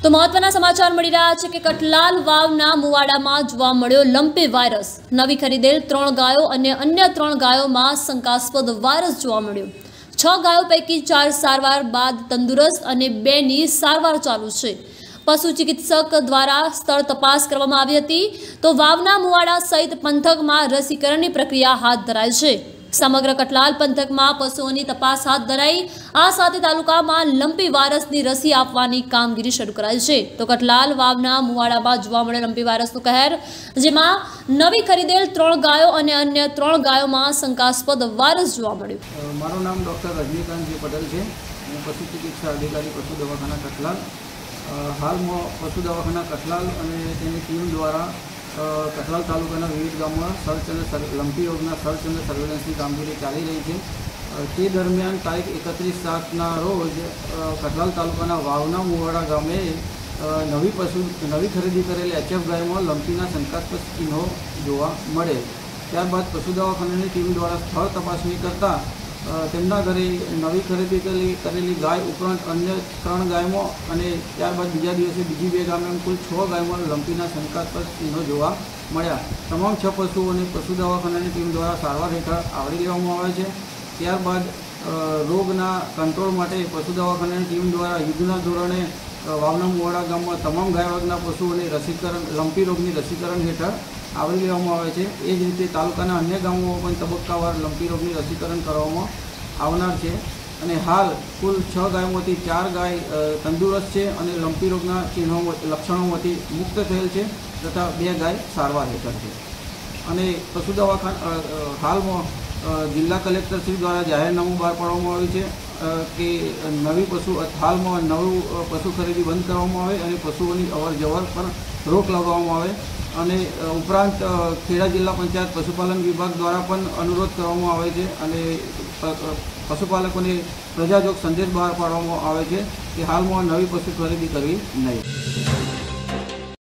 तो महत्वना समाचार मળી રહ્યા છે કે કઠલાલ વાવના મુવાડામાં જોવા મળ્યો લંપી વાયરસ। નવી ખરીદેલ 3 ગાયો અને અન્ય 3 ગાયોમાં શંકાસ્પદ વાયરસ જોવા મળ્યો। 6 ગાયો પૈકી 4 સારવાર બાદ તંદુરસ્ત અને 2ની સારવાર ચાલુ છે। પશુ ચિકિત્સક દ્વારા સ્થળ તપાસ કરવામાં આવી હતી। તો વાવના મુવાડા સહિત પંથકમાં રસીકરણની પ્રક્રિયા હાથ ધરાઈ છે। समग्र कटलाल पंथक में पशुओं तपास हाथ धराई। आ साथे तालुका में लंपी वायरसनी रसी आपवानी कामगीरी शुरू कराई है। तो कटलाल वावना मुवाड़ा में जोवा मळे लंपी वायरसनो कहर, जेमां नवी खरीदेल 3 गायो और अन्य 3 गायों में शंकास्पद वायरस जोवा मळ्यो। मारुं नाम डॉक्टर रजनीकांत जी पटेल है। हूँ पशु चिकित्सा अधिकारी पशु दवाखाना कटलाल। हाल में पशु दवाखाना कटलाल और टीम द्वारा कटलाल तालुकाना विविध गामों में सर्च और लंपी रोगना सर्च और सर्वेलन्स की कामगीरी चाली रही है। ते दरमियान तारीख 31/7 रोज कटलाल तालुकाना वावना मुवाड़ा गामे नवी खरीदी करेली HF गाय में लंपीना शंकास्पद चिन्हों जोवा मळे। त्यारबाद पशु दवाखानानी टीम द्वारा स्थल तपासणी करता તેમના ઘરે નવી ખરીદી કરેલી ગાય ઉપરાંત अन्य 3 ગાયમાં અને ત્યારબાદ બીજા દિવસે બીજી 2 ગાયમાં કુલ 6 ગાયમાં લંપીના શંકાસ્પદ ચિહ્નો જોવા મળ્યા। તમામ 6 પશુઓને પશુ દવાખાનાની ટીમ દ્વારા સારવાર હેઠળ આવરી લેવામાં આવે છે। ત્યારબાદ રોગના કંટ્રોલ માટે પશુ દવાખાનાની ટીમ દ્વારા યુદ્ધના ધોરણે વાવના મુવાડા ગામમાં તમામ ગાય વર્ગના પશુઓને રસીકરણ લંપી રોગની રસીકરણ હેઠળ आवरी लेवामां आवे छे। ए ज रीते तालुकाना अन्य गामों में तबक्कावार लंपी रोगनी रसीकरण करवामां आवनार छे। अने हाल कुल 6 गायोमांथी 4 गाय तंदुरस्त है और लंपी रोगना चिन्हों लक्षणों मुक्त थयेल छे तथा 2 गाय सारवार हेठळ छे। अने पशु दवाखाना हाल में जिला कलेक्टरश्री द्वारा जाहेरनामું बहार पाडवामां आव्युं छे कि नवी पशु हाल में नवुं पशु खरीदी बंद करवामां आवे अने पशुओनी अवर जवर पर रोक लगाववामां आवे। અને ઉપરાંત ખેડા જિલ્લા પંચાયત પશુપાલન વિભાગ દ્વારા પણ અનુરોધ કરવામાં આવે છે અને પશુપાલકોને પ્રજાજોગ સંદેશ બહાર પાડવામાં આવે છે કે હાલમાં નવી પશુ ખરીદી કરવી નહીં।